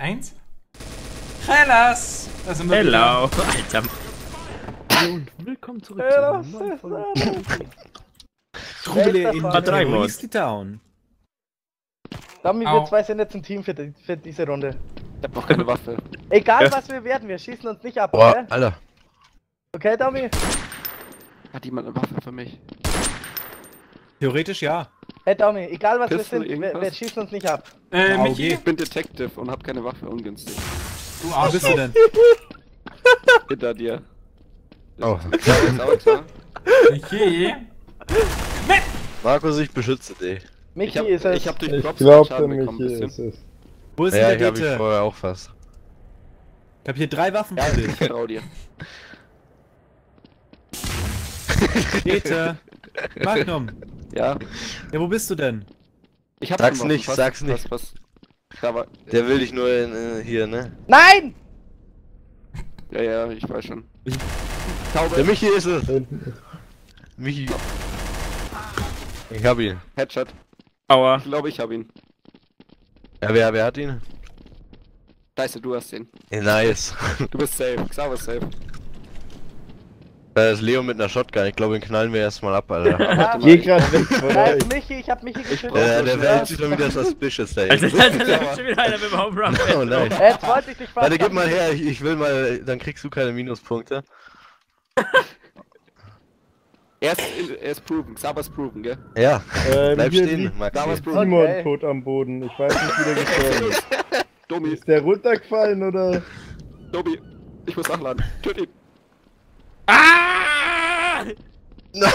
1. Hellas! Da sind wir Hello! wieder. Alter. Und willkommen zurück zu einer neuen Folge. Trubele in Frage. Terrorist Town. Dummy, wir Au. zwei sind jetzt ein Team für diese Runde. Ich hab noch keine Waffe. Egal was wir werden, wir schießen uns nicht ab, Boah, okay? Alter. Okay, Dummy? Hat jemand eine Waffe für mich? Theoretisch ja. Hey Dummy, egal was Pistol, wir sind, irgendwas? wir schießen uns nicht ab. Michi, Ich bin Detective und hab keine Waffe, ungünstig. du Wo bist du denn? Hinter dir. Oh. Ja, ist auch klar. Michi. Markus, ich beschütze dich. Michi ist es. Ich hab durch Ich Props glaube, Schaden für bekommen, mich bisschen. ist es. Wo ist Ja, denn ich der hab ich Dete? vorher auch fast. Ich hab hier 3 Waffen Ja, für ich dich. vertrau dir. Dete. Magnum. Ja, Ja, wo bist du denn? ich hab Sag's schon nicht, was, sag's nicht. Was. Da war, Der will dich nur hier, ne? Nein! ja, ich weiß schon. Der Michi ist es! Hinten. Michi. Ich hab ihn. Headshot. Aua. Ich glaube, ich hab ihn. Ja, wer hat ihn? Scheiße, du hast ihn. Ja, nice. Du bist safe. Xaver ist safe. Da ist Leo mit einer Shotgun. Ich glaube, den knallen wir erstmal ab, Alter. Ja, Geh grad weg von Nein, euch. Michi, ich hab Michi geschützt. Der wäre jetzt schon wieder suspicious da Also, jetzt. da läuft schon wieder einer mit dem Home Run. Oh nein. Jetzt wollte ich dich fast. Warte, gib mal her, ich will mal, dann kriegst du keine Minuspunkte. Er ist proven. Xaver ist proven, gell? Ja, bleib Hier stehen, liegt Maxi. Xaver ist proven. Simon Okay. tot am Boden. Ich weiß nicht, wie der gestorben ist. Domi, Ist der runtergefallen oder? Domi. Ich muss nachladen. Töt ihn. Ah! Nein!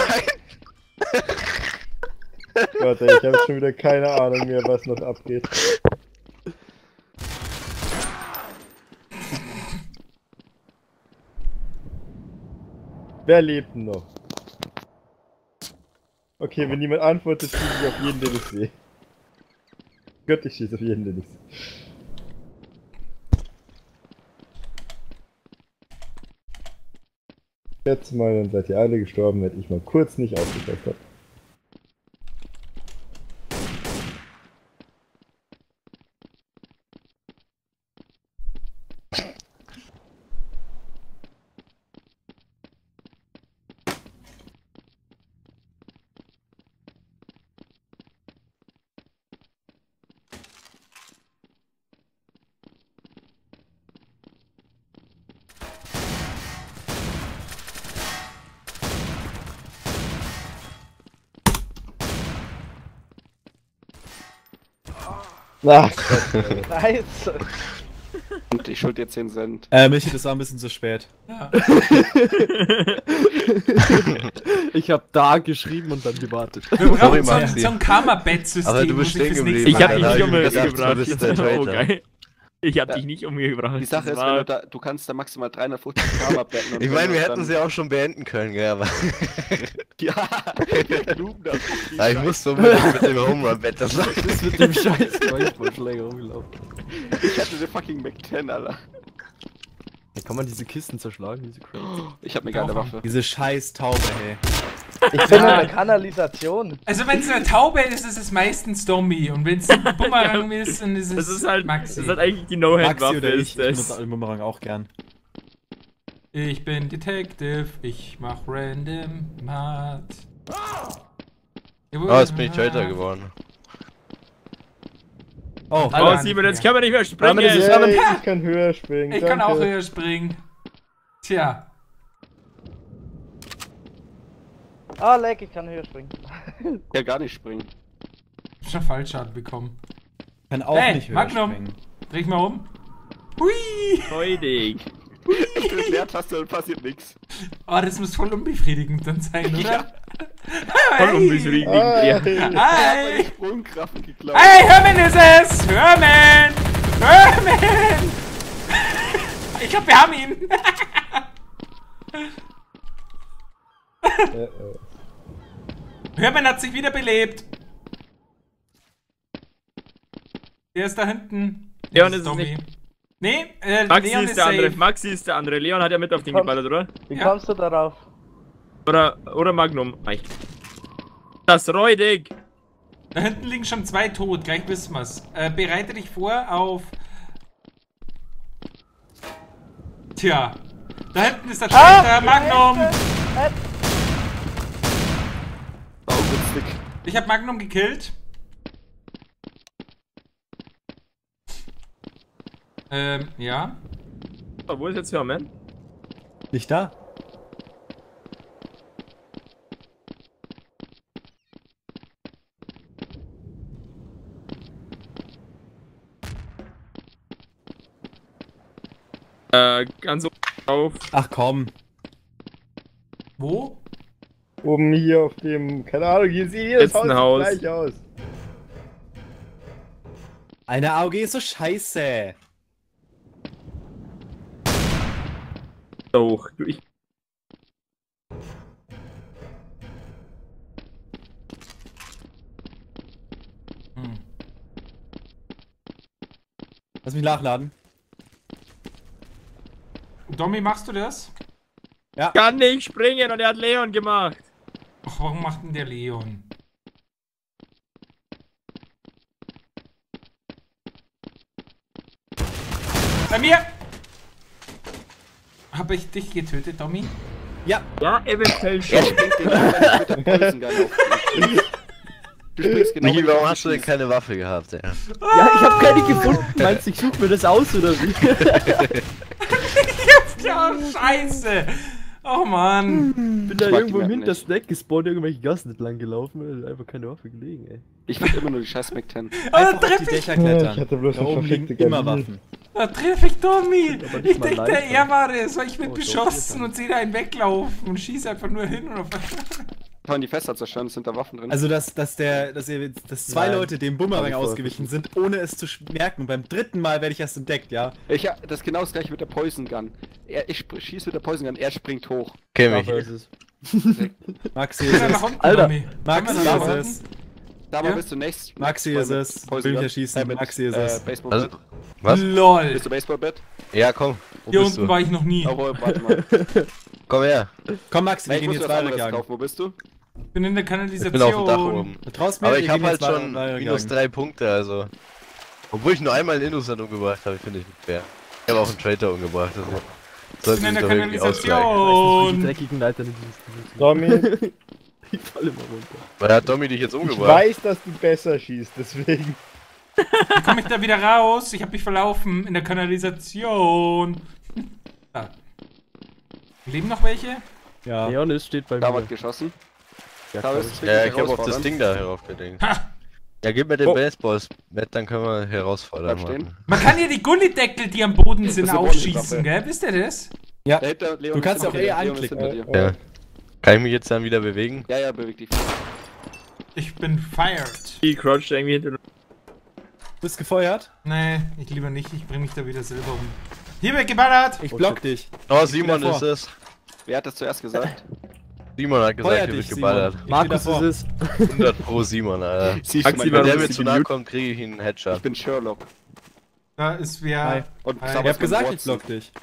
Gott, ey, ich habe schon wieder keine Ahnung mehr, was noch abgeht. Wer lebt denn noch? Okay, wenn niemand antwortet, schieße ich auf jeden, den ich sehe. Gott, ich schieße auf jeden, den ich sehe. Jetzt mal, dann seid ihr alle gestorben, wenn ich mal kurz nicht aufgepasst habe. Ach, Nice. Und ich schuld dir 10 Cent. Michi, das war ein bisschen zu spät. Ja. Ich hab da geschrieben und dann gewartet. Wir brauchen Maxi. so ein Karma-Bet-System. Aber du bist muss ich stehen fürs geblieben. nächste Ich hab Mal dich Dann nicht hab ich mir gedacht, umgebracht. du bist der Traitor. Oh, geil. Ich hab dich nicht umgebracht. Die Sache Das ist, war- wenn du kannst da maximal 350 Karma betten. Ich meine, wir hätten es ja auch schon beenden können, gell, aber Ja, Blumen da. ja, ich muss so mit dem Home Run Bett das sagen. Das mit dem scheiß Baseballschläger rumgelaufen. Ich hatte den fucking Mac 10, Alter. Kann man diese Kisten zerschlagen, diese Crates? Ich hab eine geile Waffe. Diese scheiß Taube, hey. Ich bin in der Kanalisation. Also wenn es eine Taube ist, ist es meistens Domi. Und wenn es ein Bumerang ist, dann ist es Das ist halt, Maxi. das ist halt eigentlich die Maxi No-Hand-Waffe. oder ich Ist benutze das. den Bumerang auch gern. Ich bin Detective, ich mach random Mord. Oh, jetzt bin ich Traitor geworden. Oh, Oh, Simon, jetzt können wir nicht mehr springen. Yay, ich kann höher springen. Ich kann auch danke. höher springen. Tja. Ah, leck, ich kann höher springen. Ja, gar nicht springen. Ich hab schon Fallschaden bekommen. kann auch Hey, nicht höher Magnum. springen. Dreh ich mal um. Hui! Freudig. Ich drück Leertaste und passiert nix. Oh, das muss voll unbefriedigend dann sein, oder? Ja. Voll Hey! unbefriedigend. Ja. Hi! Sprungkraft geklaut. Hey, Herman ist es! Herman! Herman! Ich glaub, wir haben ihn! Herman hat sich wiederbelebt! Der ist da hinten. Leon Das ist es nicht. Nee, Maxi Leon ist der andere. safe. Maxi ist der andere. Leon hat ja mit auf den Komm. geballert, oder? Wie Ja. kommst du darauf? Oder Magnum. Reicht. Das räudig. Da hinten liegen schon 2 tot, gleich wissen wir's. Bereite dich vor auf Tja. Da hinten ist der Traitor, Magnum. Augenblick. Ich hab Magnum gekillt. Ja. Oh, wo ist jetzt Herman? Nicht da? Ganz auf. Ach komm. Wo? Oben hier auf dem, keine Ahnung, hier sieht jedes Letzten Haus Haus. gleich aus. Eine AOG ist so scheiße. Hoch. Du, ich. Lass mich nachladen. Domi, machst du das? Kann nicht springen und er hat Leon gemacht. Ach, warum macht denn der Leon? Bei mir! Habe ich dich getötet, Domi? Ja, eventuell Er schon. springt genau mit der Poison Gun auf. Du springst genau Michi, wenn ich warum auf hast du dich denn schieß. keine Waffe gehabt, ey? Ja, ich hab keine gefunden. Meinst du, ich such mir das aus oder wie? Ja, scheiße! Oh Mann! Bin da mag irgendwo die im Map Hintersnack gespawnt, irgendwelche Gassen entlang gelaufen, einfach keine Waffe gelegen, ey. Ich find immer nur die scheiß Mac 10. Oh, da Einfach auf die treffe ich, Dächer Ja, ich klettern. hatte bloß Da eine oben liegen versteckte immer Gardine. Waffen. da treff ich Domi! Aber nicht Ich mal denke, live, er war das, weil ich bin Oh, beschossen doch, und sehe da einen weglaufen und schieße einfach nur hin und auf. Kann man die Fässer zerstören, es sind da Waffen drin. Also, dass zwei Nein. Leute dem Bumerang Hab ich vorher ausgewichen sind, ohne es zu merken. Und beim dritten Mal werde ich erst entdeckt, ja. Das ist genau das gleiche mit der Poison Gun. Ich schieße mit der Poison Gun, er springt hoch. Okay, Dafür Michi. ist es. Maxi Geh ist mal nach es. unten, Alter. Domi. Maxi Komm mal nach ist unten. es. Da mal Ja? bist du next. Maxi ist es. Poison Will mich Gun. erschießen. Mit, Maxi ist es. Baseball Was? Bat. Was? LOL! Bist du Baseball Bat? Ja, komm. Wo Hier bist unten du? war ich noch nie. Oh, warte mal. Komm her. Komm, Maxi, wir Ich gehen muss jetzt was weiter anderes gegangen. kaufen. Wo bist du? Ich bin in der Ich Kanalisation. bin auf dem Dach oben. Du traust mir? Aber Wir ich hab gehen halt jetzt schon minus 3 Punkte, also. Obwohl ich nur einmal einen Innocent umgebracht habe, finde ich nicht fair. Ich habe auch einen Traitor umgebracht, also. Ich Sollte bin in sich der doch irgendwie ausgleichen. Die Kanalisation. dreckigen Leiter nicht dieses Tommy, Ich fall immer runter. Weil hat Tommy dich jetzt ich umgebracht? weiß, dass du besser schießt, deswegen. Wie komme ich da wieder raus? Ich habe mich verlaufen in der Kanalisation. Da. Leben noch welche? Ja. Leonis steht bei Da mir. wird geschossen. Ja, Da glaub ist ich. Ja, ich habe auf das Ding da heraufgedingt. Ha! Ja, gib mir den Oh. Baseball, Matt, dann können wir herausfordern. Bleib stehen. machen. Man kann hier die Gullideckel, die am Boden sind, ist eine aufschießen, Bonuswaffe. gell? Wisst ihr das? Ja. Dahinter, Leon Du kannst ist auch hinter dir. eh Leon ist hinter anklicken. dir. Ja. Kann ich mich jetzt dann wieder bewegen? Ja, beweg dich. Ich bin fired. Die croucht irgendwie hinter. Du bist gefeuert? Nee, ich lieber nicht. Ich bring mich da wieder selber um. Hier wird geballert! Ich block dich. Oh, Simon davor. ist es. Wer hat das zuerst gesagt? Simon hat gesagt, Feuer hier wird dich, geballert. Simon. Markus davor. ist es. 100 pro Simon, Alter. Siehst Maxi, du, Wenn mein der Gott, mir sie zu nahe gemute? kommt, kriege ich ihn einen Headshot. ich bin Sherlock. Da ist Hi. wer. Und Hi. Xaver Ich hab ist mein gesagt, ich Watson. block dich.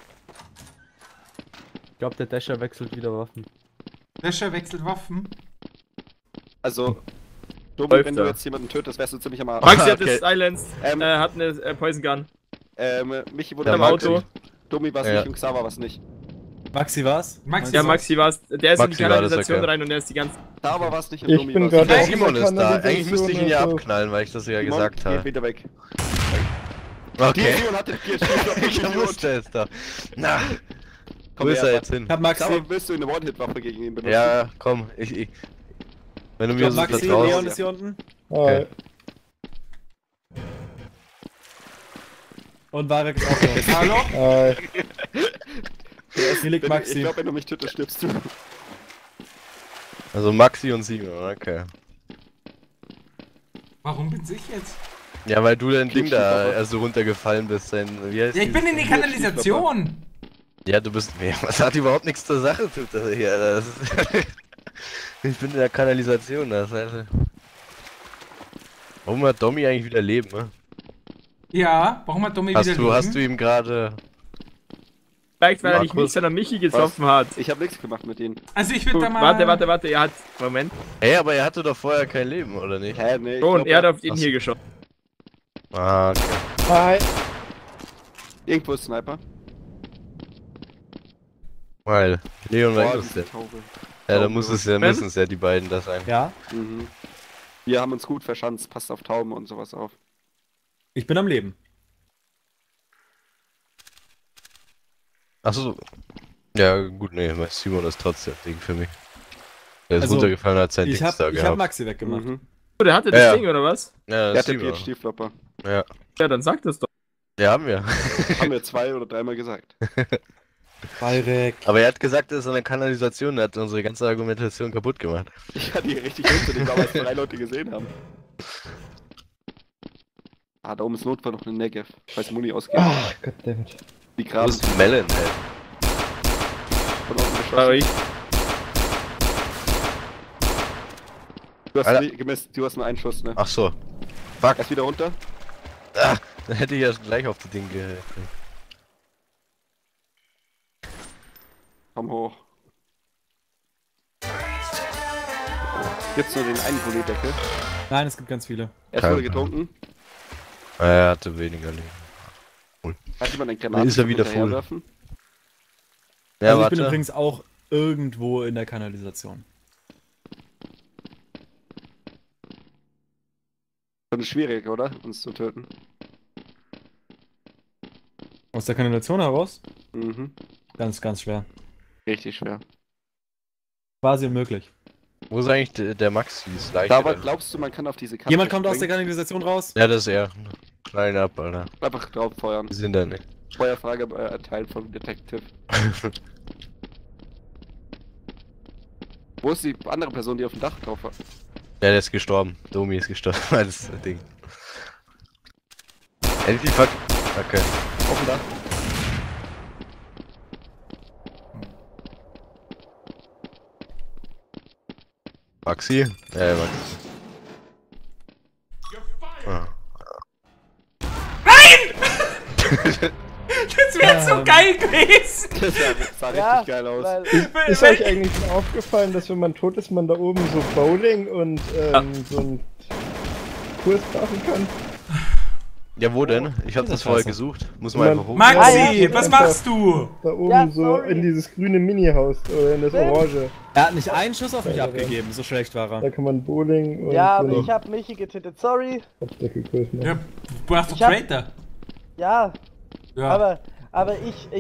Ich glaube, der Dasher wechselt wieder Waffen. Wäscher wechselt Waffen. Also, Domi, Läuft wenn du da. jetzt jemanden tötest, wärst du ziemlich am Arsch. Maxi hat Okay. das Silenced. Ähm, Hat eine Poison Gun. Michi wurde Ja, Am am Maxi. Auto. Domi war's Ja. nicht und Xaver war's nicht. Maxi war's? Maxi Ja, war's. Maxi war's. Der ist in die Maxi war das, Kanalisation okay. rein und der ist die ganze. Xaver war's nicht und Ich Domi bin war's gerade nicht. auch- Simon ist da. Kanalisation Eigentlich müsste ich ihn ja und so. abknallen, weil ich das ja Simon, gesagt geh habe. wieder weg. Okay. Simon hat den Kill. Ich wusste es doch. Na, Komm wo ist her, er jetzt hin? Ich hab Maxi. Xaver, willst du eine One-Hit-Waffe gegen ihn benutzen? Ja, komm, ich. Wenn du Ich mir hab so Maxi, vertraust. Leon ist hier unten. Okay. Und Warek ist auch noch. Hallo? Hier liegt Ich Maxi. glaube, wenn du mich tötest, stirbst du. Also Maxi und Simon, okay. Warum bin's ich jetzt? Ja, weil du dein Ding da Kielschiefer. also runtergefallen bist. Wie heißt Ja, ich bin in die Kanalisation. Ja, du bist. Ja, was hat überhaupt nichts zur Sache zu tun hier. Das ist ich bin in der Kanalisation, das heißt. Warum hat Domi eigentlich wieder Leben, ne? Ja, warum hat Domi wieder Leben? Hast du ihm gerade. Vielleicht, weil er nicht Markus. mich, sondern Michi getroffen hat. Ich habe nichts gemacht mit denen. Also ich würde da mal... Warte, er hat. Moment. Hey, aber er hatte doch vorher kein Leben, oder nicht? Hä, nee. ich So, und glaub, er hat auf ihn Achso. hier geschossen. Ah, okay. Hi. Irgendwo ist Sniper. Weil Leon war Boah, innocent. diese Taube. Ja, dann müssen es ja die beiden da sein. Ja, Mhm. Wir haben uns gut verschanzt, passt auf Tauben und sowas auf. Ich bin am Leben. Achso. Ja, gut, nee, mein Simon ist trotzdem Ding für mich. Der ist Also, runtergefallen, hat sein Ich Dings da hab gehabt. Maxi weggemacht. Mhm. Oh, der hatte Ja, das ja. Ding, oder was? Ja, Er das hat Simon. PhD-Flopper. Ja. Ja, dann sag das doch. Ja, haben wir. Haben wir 2 oder 3 Mal gesagt. Bayreck. Aber er hat gesagt, er ist in der Kanalisation, er hat unsere ganze Argumentation kaputt gemacht. Ich hatte die richtig unsinnig, weil es 3 Leute gesehen haben. Ah, da oben ist Notfall noch eine Negev, falls Muni ausgeht. ach, goddammit. Die Wo Graben ist Melon, ey? von unten geschossen. Sorry. Du hast, Alter. du hast nur einen Schuss, ne? Ach so. Fuck. Erst wieder runter. Ah, dann hätte ich ja gleich auf das Ding gehört. Komm hoch. Gibt's nur den einen Gullideckel. Nein, es gibt ganz viele. Erst Kein wurde getrunken. Er hatte weniger Leben. Hat jemand einen Dann Granaten ist er wieder hinterherwerfen? Ja, Also ich bin warte. übrigens auch irgendwo in der Kanalisation. Schon schwierig, oder? Uns zu töten. Aus der Kanalisation heraus? Mhm. Ganz, ganz schwer. Richtig schwer. Quasi unmöglich. Wo ist eigentlich der Maxi? Ist leicht. Aber glaubst du, man kann auf diese Karte Jemand kommt aus der springen? Kanalisation raus? Ja, das ist er. Klein ab, Alter. Einfach drauf feuern. Wir sind da nicht. Feuerfrage erteilt vom Detective. Wo ist die andere Person, die auf dem Dach drauf war? Ja, der ist gestorben. Domi ist gestorben. Das Ding. Endlich fuck. Okay. Auf dem Dach. Maxi? Ja, Maxi. Ah. Das wäre so geil gewesen. Das sah richtig geil aus. Ist euch eigentlich schon aufgefallen, dass wenn man tot ist, man da oben so Bowling und so einen Kurs machen kann? Ja, wo denn? Ich hab das vorher gesucht. Muss man einfach hoch. Maxi, Ja, was einfach machst du? Da oben Ja, so sorry. in dieses grüne Mini-Haus oder in das Orange. Er hat nicht einen Schuss auf mich Ja, abgegeben, so schlecht war Da er. kann man Bowling und Ja, so aber einen ich hab Michi getötet, sorry. Obstackelkurs machen. Ja, du hast doch Ich hab- Traitor. Ja, Ja. aber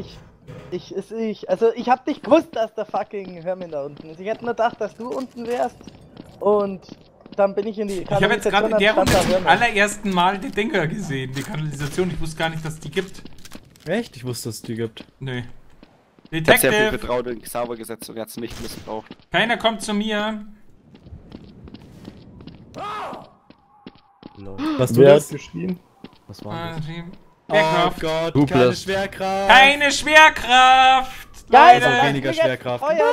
ich hab nicht gewusst, dass der fucking Hermin da unten ist. Ich hätte nur gedacht, dass du unten wärst. Und dann bin ich in die Ich habe jetzt gerade in der und Runde stand da zum Hermin. allerersten Mal die Dinger gesehen, die Kanalisation. Ich wusste gar nicht, dass es die gibt. Echt? Ich wusste, dass es die gibt. Nö. Ich hab sehr viel Detective, Vertrauen in Xaver gesetzt und er hat's nicht missbraucht. keiner kommt zu mir. Was du Wer hat das? geschrien? Was war das? Oh Schwerkraft. Gott, Du keine Plus. Schwerkraft. Keine Schwerkraft! Geil, Also Leider. weniger jetzt Schwerkraft. feuern.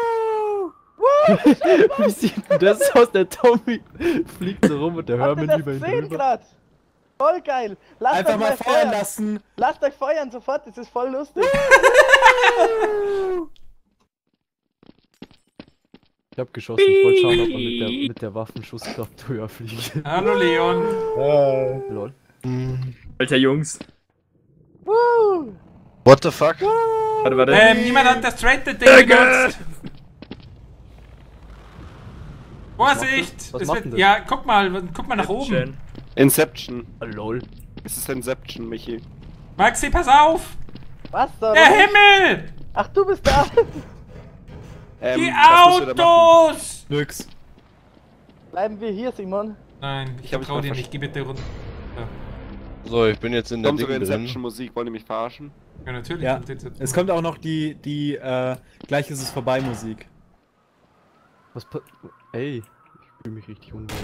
Wie sieht denn das aus? Der Tommy fliegt so rum und der Habt ihr Hermann das über ihn gesehen drüber. grad? Voll geil. Lasst Einfach euch mal feuern lassen. Lasst euch feuern sofort, das ist voll lustig. Ich hab geschossen, ich wollte schauen, ob er mit der Waffenschusskraft höher fliegt. Hallo Leon. Lol. Alter Jungs. Woo. What the fuck? Warte. Niemand hat das Traitor-Ding genutzt. Vorsicht! Was Es macht wird, denn das? ja, guck mal nach oben. Schön. Inception. Lol. Es ist Inception, Michi. Maxi, pass auf! Was da? Der Himmel! Ach, du bist da. Die was müssen wir da machen? Autos! Nix. Bleiben wir hier, Simon. Nein, ich hab mich vertrau mal dir nicht. Geh bitte runter. So, ich bin jetzt in der Kommt sogar Ding drin. Inception-Musik, wollen die mich verarschen? Ja, natürlich. Ja, kommt jetzt- es kommt auch noch die gleich ist es vorbei Musik. Ey, ich fühle mich richtig unwohl.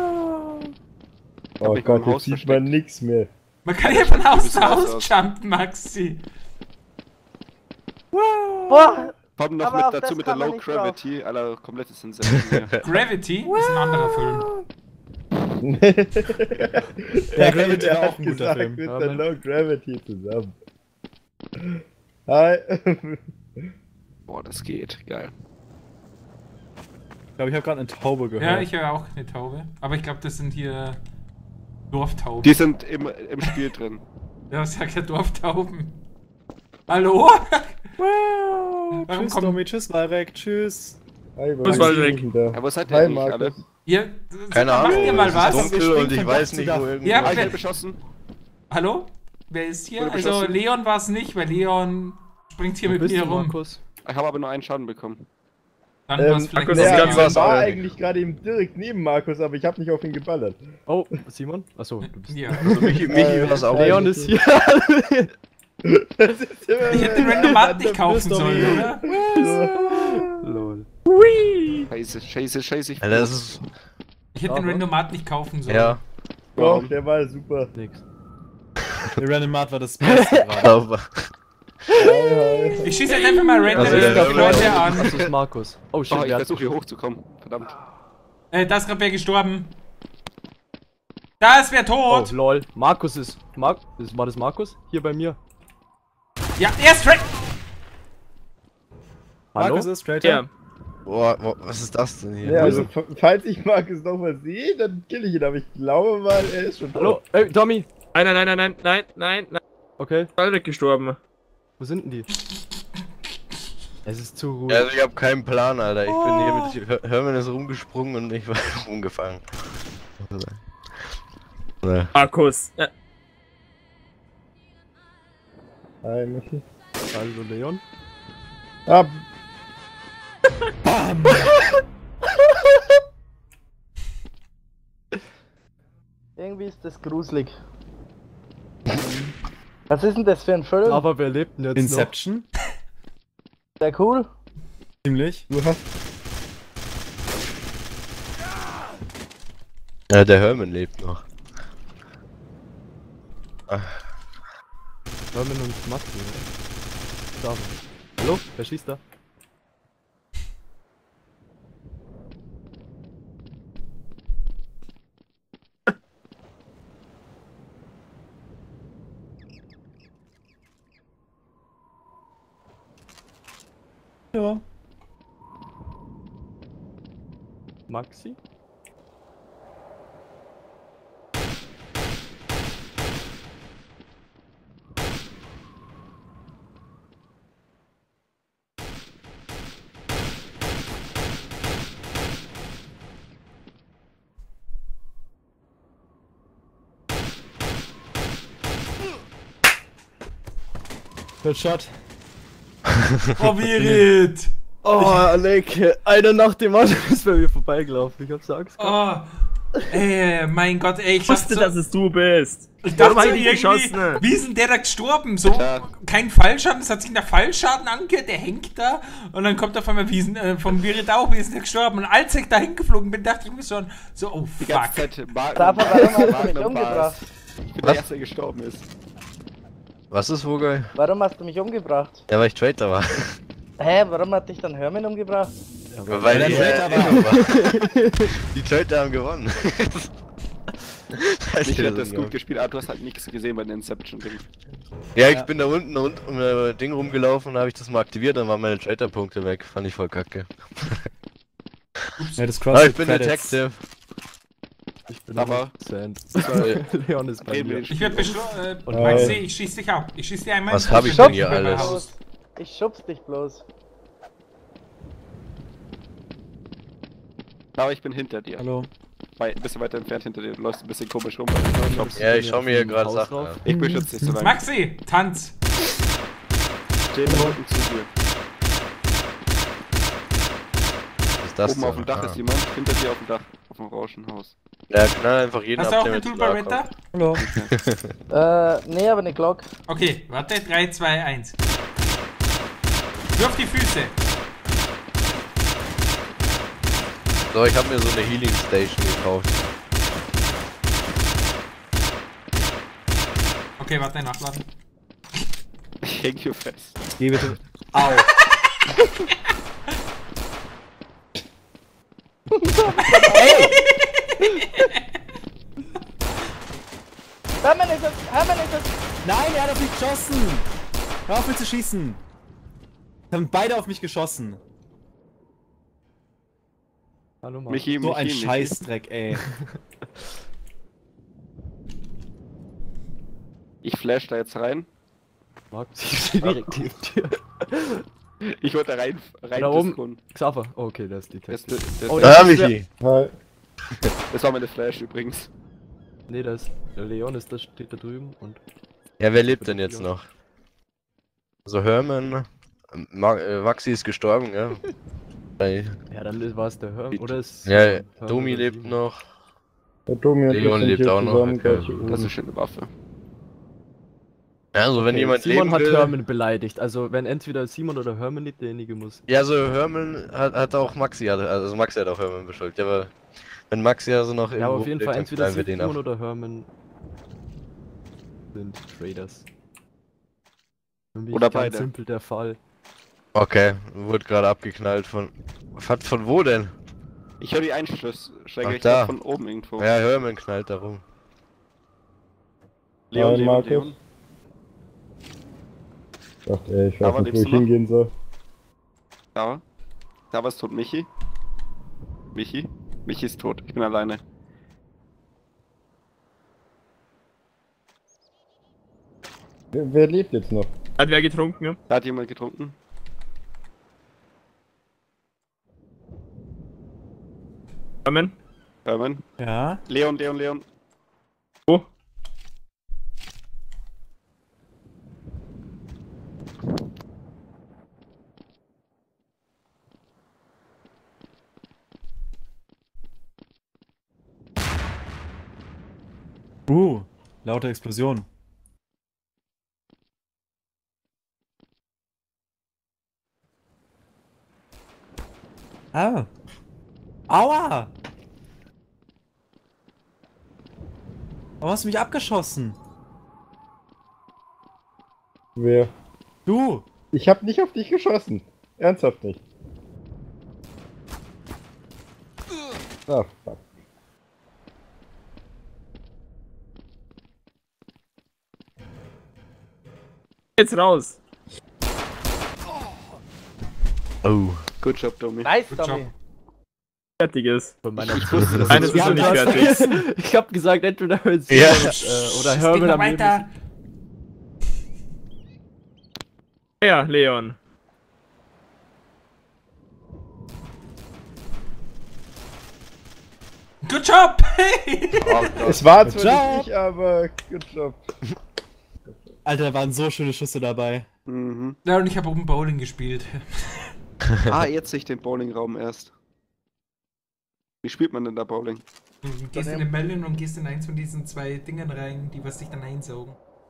Oh mich Gott, beim Haus jetzt sieht man versteckt. nix mehr. Man kann hier von Haus bist zu raus Haus aus. jumpen, Maxi. Boah, Kommt noch Aber mit auf dazu das mit der kann man Low nicht Gravity, aller komplettes Inception hier. Gravity ist ein anderer Film. Ja, Gravity war Er auch hat ein guter gesagt, Film. mit Ja, der Mann. Low Gravity zusammen. Hi. Boah, das geht. Geil. Ich glaube, ich habe gerade eine Taube gehört. Ja, ich höre auch eine Taube. Aber ich glaube, das sind hier Dorftauben. Die sind im Spiel drin. Ja, was sagt der Dorftauben? Hallo? Warum Tschüss, kommt Domi, tschüss, Marek, tschüss. Hi, Was war weg? Ja, wo seid ihr Hi, eigentlich alle? Markus. ihr? Keine Macht Ahnung. ihr mal es was? ist dunkel und ich weiß nicht, wo irgendwo... Ja, Ah, ich wer- bin beschossen. Hallo? Wer ist hier? Wurde Also beschossen. Leon war es nicht, weil Leon springt hier Wo mit bist mir du, rum. Markus? Ich habe aber nur einen Schaden bekommen. Dann war es vielleicht Markus, Ja, das Leon. ist ich ganz war was. eigentlich gerade eben direkt neben Markus, aber ich habe nicht auf ihn geballert. Oh, Simon? Achso, du bist. Ja. Also Michi war es auch. Leon ist hier. Das ist immer Ich hätte den Randomat nicht kaufen sollen, oder? Lol. Scheiße. Ich Alter, das ist... Ich hätte den Aber- Randomat nicht kaufen sollen. Ja. Doch, der war super. Nix. Der Random Mart war das Beste gerade. Aber... Hi, hi. Ich schieße jetzt einfach mal random Also, die Leute an. Das ist Markus. Oh shit, Oh, ich wer hat versuche hier hochzukommen. Verdammt. Da ist gerade wer gestorben. Da ist wer Oh, tot. lol. Markus ist. War das Markus? Hier bei mir. Ja, er ist straight. Hallo? Markus ist straight Ja. Boah, was ist das denn hier? Ja, also falls ich Markus noch mal sehe, dann kill ich ihn, aber ich glaube mal, er ist schon Hallo? Ey, Tommy! Nein. Okay, Alle weggestorben. wo sind denn die? Es ist zu ruhig. Also ich habe keinen Plan, Alter. Ich bin hier mit Hermann ist rumgesprungen und ich war rumgefangen. Ja. Markus. Ja. Hi, Michi. Hallo Leon. Ah, Irgendwie ist das gruselig. Was ist denn das für ein Film? Aber wer lebt denn jetzt Inception? Sehr cool. Ziemlich. du hast Ja, der Hermann lebt noch. noch? Hermann und Maxi. Da. Hallo? Wer schießt da? Ja. Maxi? Shot. Probiert. Oh, Leck. Einer nach dem anderen ist bei mir vorbeigelaufen. Ich hab's Angst gehabt. Oh. Mein Gott, ey, ich Ich wusste, dachte dass es du bist. Ich dachte Warum so hab ich irgendwie, geschossen? wie ist denn der da gestorben? So, Klar. kein Fallschaden, es hat sich nach Fallschaden angehört, der hängt da und dann kommt auf einmal vom Virit auch, wie ist der gestorben? Und als ich da hingeflogen bin, dachte ich mir schon, so, oh Die fuck. ganze Zeit Rafa, warum hast du mich umgebracht? Ich bin der Erste, der gestorben ist. Was ist Vogel? Warum hast du mich umgebracht? Ja, weil ich Traitor war. Hä, warum hat dich dann Hermann umgebracht? Weil der ich Traitor war. Die Traitor haben gewonnen. Ich hätte das gut gespielt, aber du hast halt nichts gesehen bei den Inception-Ding. Ja, ich bin da unten um Ding rumgelaufen und habe ich das mal aktiviert, dann waren meine Traitor-Punkte weg. Fand ich voll kacke. Ja, das Aber ich bin Detective. Ich bin Aber- Sand. Leon ist bei Reden wir mir. den Ich werde Und Maxi, ich schieß dich ab. Ich schieß dir einmal. Was ins hab ich Kopf, denn hier wenn du alles? haust. Ich schubs dich bloß. Aber ich bin hinter dir. Hallo. Ein bisschen weiter entfernt hinter dir. Du läufst ein bisschen komisch rum. Ja, ich schau mir hier gerade Sachen an. Ich beschütze dich so lange. Maxi, tanz. Steh da unten zu dir. Was ist das Oben auf dem denn? Dach Ah. ist jemand. Hinter dir auf dem Dach. Auf dem Rauschenhaus. Ja, knall einfach jeden Hast du ab, auch der eine mir zu Tool nahe Barretta? kommt. Hallo. Nee, aber eine Glock. Okay, warte, 3, 2, 1. Wirf die Füße. So, ich habe mir so eine Healing Station gekauft. Okay, warte, nachladen. Ich häng hier fest. Geh bitte. Au. Hermann ist es! Hermann ist es! Nein, er hat auf mich geschossen. Hör auf mich zu schießen. Haben beide auf mich geschossen. Hallo Markus. Michi, So ein Michi. Scheißdreck, ey. Ich flash da jetzt rein. Markus, ich stehe direkt neben dir. Ich wollte rein Da oben. diskun. Xaver. Oh, okay, das ist die Das, Text. das, Oh, das, Ah, Michi. Hi. das war meine Flash übrigens. Nee, da ist. Der Leon ist da, steht da drüben und. Ja, wer lebt denn jetzt noch? Also Herman. Maxi ist gestorben, ja. Ja, dann war es der Herm. Oder ist. Ja, Herm Domi oder lebt Simon. noch. Der Domi und ich Leon sind lebt hier auch noch, zusammen, okay. gleich hier Das ist oben. eine schöne Waffe. Also wenn Okay, jemand Simon leben hat will. Herman beleidigt. Also, wenn entweder Simon oder Herman lebt, derjenige muss. Ja, so Herman hat auch Maxi, also Maxi hat auch Herman beschuldigt. Ja, aber wenn Maxi also noch Ja, aber auf irgendwo jeden lebt, Fall dann entweder knallen wir den Simon ab. oder Herman sind Traders. Für mich Oder ganz beide. simpel der Fall. Okay, wurde gerade abgeknallt von. Von wo denn? Ich höre die Einschläge, Ach, ich da. glaub von oben irgendwo. Ja, Herman knallt da rum. Leon, Hi, Leon, Markus. Leon. Ich dachte, ey, ich weiß Aber nicht, wo lebst ich du noch? hingehen soll. Da. Da was tot Michi. Michi? Michi ist tot. Ich bin alleine. Wer lebt jetzt noch? Hat wer getrunken? Ja? Da hat jemand getrunken. Herman? Herman. Ja? Leon, Leon, Leon. Wo? Laute Explosion. Ah. Aua! Warum hast du mich abgeschossen? Wer? Du! Ich hab nicht auf dich geschossen. Ernsthaft nicht. Ah, fuck. Jetzt raus! Oh. Good job, Domi. Nice, Good Tommy. job. Fertig ist. Von meiner Ich wusste, dass Eines das ist noch nicht fertig. Ich hab gesagt, entweder Simon Ja. oder Es geht Herman noch am Leben weiter. Ja, Leon. Good job! Hey! Oh Gott. Es war zwar Job. nicht ich, aber good job. Alter, da waren so schöne Schüsse dabei. Mhm. Ja, und ich habe oben Bowling gespielt. Ah, jetzt sehe ich den Bowlingraum erst. Wie spielt man denn da Bowling? Du gehst in den Melon und gehst in eins von diesen zwei Dingern rein, die was dich dann einsaugen.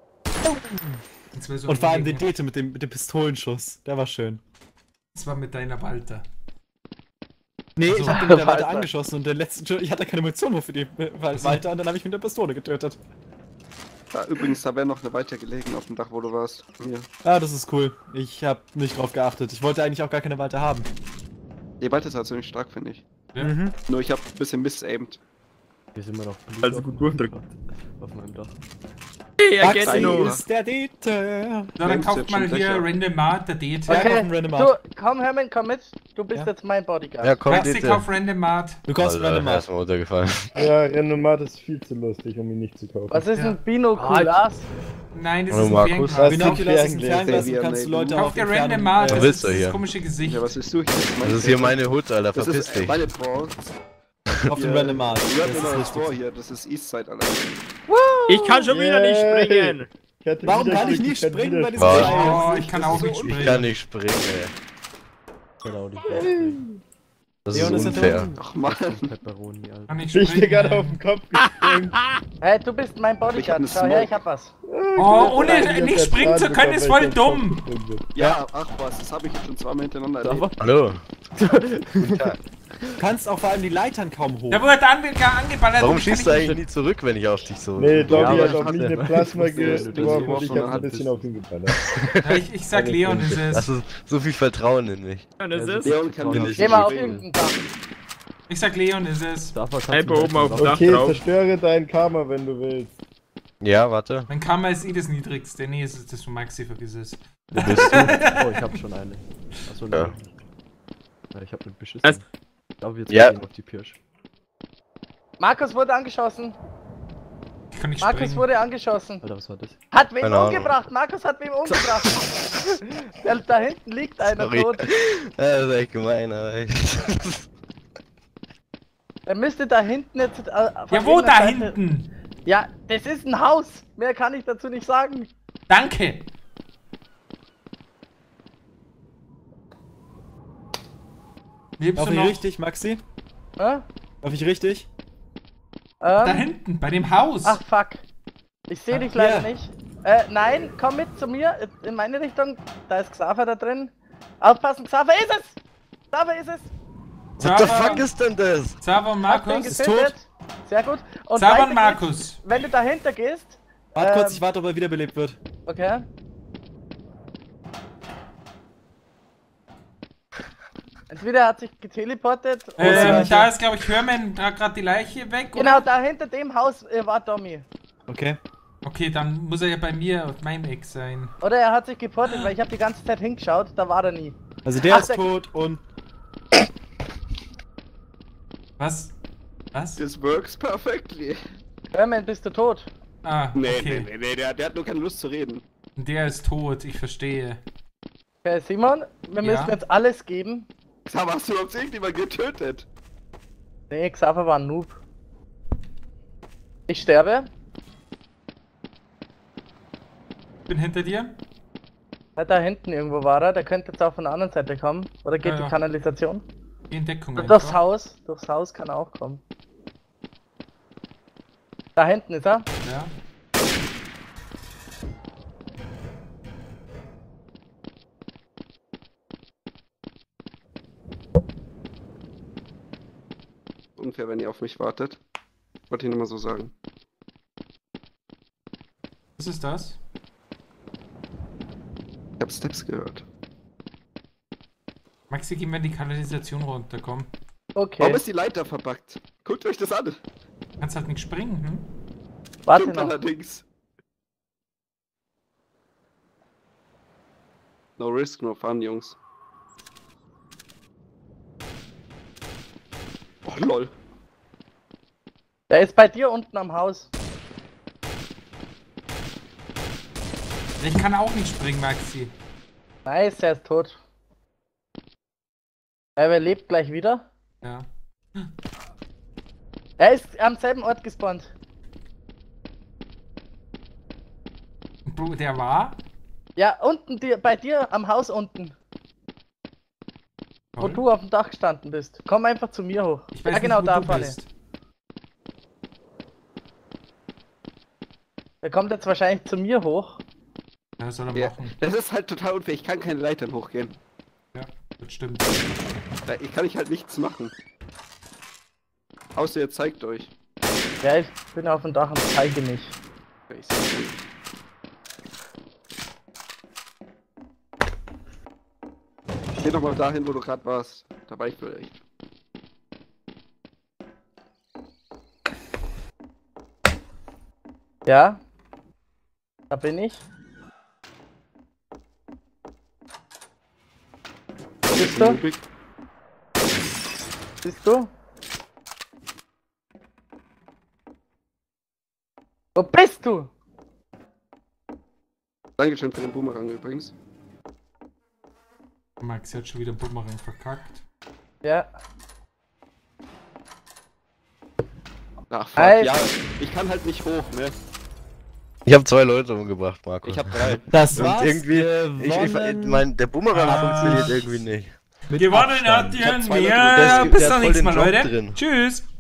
Und vor allem den Dete mit dem Pistolenschuss. Der war schön. Das war mit deiner Walter. Nee, Also- ich hab den mit der Walter Walter. angeschossen und der letzte, ich hatte keine Munition mehr für die Walter und dann habe ich mit der Pistole getötet. Da, übrigens, da wäre noch eine weiter gelegen auf dem Dach, wo du warst. Hier. Ah, das ist cool. Ich hab nicht drauf geachtet. Ich wollte eigentlich auch gar keine Walter haben. Die Weite ist halt ziemlich stark, finde ich. Ja. Mhm. Nur ich habe ein bisschen missaimed. Hier sind wir noch Also gut durchdrücken. auf meinem Dach. Hey, Maxi Ergänzung! ist der Dete. Ja, dann Längst kauft jetzt mal schon hier Dächer. Random Mart, der Date. Ja, kauf Okay, einen Random du, Mart. komm Herman, komm mit. Du bist Ja. jetzt mein Bodyguard. Ja, komm, Maxi, bitte. kauf Random Mart. Du kaufst einen Random Mart. Erstmal runtergefallen. Ja, Renomat ist viel zu lustig, um ihn nicht zu kaufen. Was ist Ja. ein Binokular? Nein, das Hallo, ist ein Markus. Fernglas. Was? Binoculars ist ein Ferngläser, Fernglas wie und kannst du am Leute Kauf auf dir Entfernung, Random Mart, Was das willst ist du hier? das komische Gesicht. Ja, was ist du hier? Das ist hier meine Hut, Alter, Das verpiss ist dich. meine Brawl. auf den Random Mart. Ja, Das ist genau, das richtig. Tor hier. Das ist Eastside, Alter. Ich kann schon wieder nicht Yay. springen! Ich hatte Warum wieder kann ich Glück, nicht kann springen wieder bei diesem Was? Teil? Oh, ich kann auch nicht Ich springen. kann nicht springen, ey. Genau, die Das Leon ist ist ja unfair. tot. Ach man. Pepperoni, Alter. Kann nicht Ich bin dir gerade auf springen. den Kopf gesprungen. Hey, du bist mein Ich hab Bodyguard. ne Schau her, Smoke. ich hab was. Oh, ohne nicht springen zu können, ist voll dumm. Ja, ach was, das habe ich jetzt schon zweimal hintereinander erlebt. Hallo. Du kannst auch vor allem die Leitern kaum hoch. Der wurde angeballert. Warum und ich kann schießt du nicht- eigentlich nie zurück, wenn ich auf dich so... Nee, Dobby aber hat ich auf hatte- mich eine Plasma ich wusste, geworfen und ich dass hab ein du bisschen bist. auf ihn geballert. Ja, ich sag Leon ist Hast es. du so viel Vertrauen in mich? Und es Ja, ist. Leon kann Bin mir ich Geh mal auf springen. irgendein Dach. Ich sag Leon ist es. Dafür kannst Hey, du oben auf dem Dach Okay, drauf. zerstöre dein Karma, wenn du willst. Ja, warte. Mein Karma ist das niedrigste. Nee, es ist das von Maxi, vergiss es. Wo bist du? Oh, ich hab schon eine. Achso, Ja. Ja, ich hab eine beschissen. Was? Ich glaube, jetzt Ja. gehen auf die Pirsch. Markus wurde angeschossen. Ich kann nicht Markus springen. wurde angeschossen. Alter, was war das? Hat wen Keine Ahnung. umgebracht? Markus hat wen umgebracht. Da hinten liegt einer Sorry. tot. Das ist echt gemein, aber echt. Er müsste da hinten jetzt. Von Ja, wo da irgendeiner Seite- hinten? Ja, das ist ein Haus. Mehr kann ich dazu nicht sagen. Danke. Lebst Lauf du ich noch? richtig, Maxi? Hä? Lauf ich richtig? Da hinten, bei dem Haus. Ach fuck. Ich sehe dich Ja. leider nicht. Nein, komm mit zu mir, in meine Richtung. Da ist Xaver da drin. Aufpassen, Xaver ist es! Xaver ist es! What the fuck ist denn das? Xaver und Hast du ihn Markus. getötet? Sehr gut. Und Xaver weiter und geht's. Markus. Wenn du dahinter gehst. Warte kurz, ich warte, ob er wiederbelebt wird. Okay. Entweder hat sich geteleportet oder. Da ist, glaube ich, Herman gerade die Leiche weg. Genau, Oder? da hinter dem Haus war Tommy. Okay. Okay, dann muss er ja bei mir auf meinem Eck sein. Oder er hat sich geportet, weil ich habe die ganze Zeit hingeschaut, da war er nie. Also der Ach, ist der- tot und Was? Was? This works perfectly. Herman, bist du tot? Ah, Nee, okay. nee, der hat nur keine Lust zu reden. Der ist tot, ich verstehe. Okay, Simon, wir Ja? müssen jetzt alles geben. Sag mal, hast du überhaupt irgendjemand getötet? Nee, Xaver war ein Noob. Ich sterbe. Bin hinter dir. Ja, da hinten irgendwo war er, der könnte jetzt auch von der anderen Seite kommen. Oder geht Ja, ja. die Kanalisation? In Deckung Durchs einfach. Haus. Durchs Haus kann er auch kommen. Da hinten ist er. Ja. Unfair, wenn ihr auf mich wartet. Wollte ich nur mal so sagen. Was ist das? Ich hab Steps gehört. Maxi, gehen wir in die Kanalisation runter, komm. Okay. Warum ist die Leiter verpackt? Guckt euch das an. Kannst halt nicht springen, hm? Warte Stimmt noch. allerdings. No risk, no fun, Jungs. Oh, lol. Der ist bei dir unten am Haus. Ich kann auch nicht springen, Maxi. Nice, er ist tot. Er lebt gleich wieder. Ja. Er ist am selben Ort gespawnt. Bro, der war? Ja, unten bei dir am Haus unten. Wo Toll. du auf dem Dach gestanden bist. Komm einfach zu mir hoch. Ich weiß Ja, genau nicht, wo da du vorne. bist. Er kommt jetzt wahrscheinlich zu mir hoch. Ja, was soll er Ja, machen? das ist halt total unfair. Ich kann keine Leitern hochgehen. Ja, das stimmt. Ich kann halt nichts machen. Außer ihr zeigt euch. Ja, ich bin auf dem Dach und zeige mich. Okay, ich seh's nicht. Geh doch mal dahin, wo du gerade warst. Da war ich vielleicht. Ja. Da bin ich. Bist du? Rubik. Bist du? Wo bist du? Dankeschön für den Boomerang übrigens. Maxi hat schon wieder Bumerang verkackt. Ja. Ach fuck, Alter. ja. Ich kann halt nicht hoch, ne? Ich habe 2 Leute umgebracht, Marco. Ich hab 3. das Und war's. irgendwie, Gewonnen. der Bumerang Ah. funktioniert irgendwie nicht. Mit Gewonnen Abstand. hat Ich hab die zwei Leute- Ja, der ist- bis der zum hat voll nächsten den Mal, Job Leute. drin. Tschüss.